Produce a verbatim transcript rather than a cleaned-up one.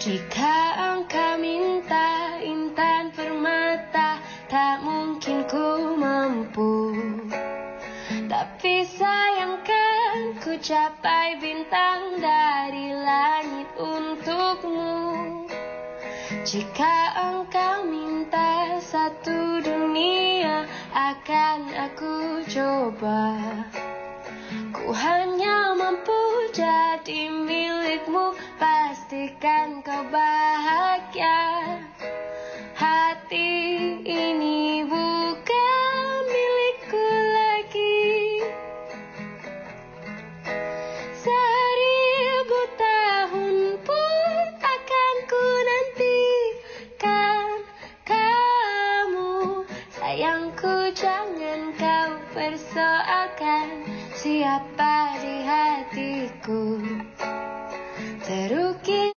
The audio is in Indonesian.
Jika engkau minta intan permata, tak mungkin ku mampu. Tapi sayangkan ku capai bintang dari langit untukmu. Jika engkau minta satu dunia, akan aku coba. Ku hanya mampu jadi milikmu, pastikan kau bahagia. Hati ini bukan milikku lagi. Seribu tahun pun akan ku nantikan kamu. Sayangku, jangan kau persoalkan siapa di hatiku.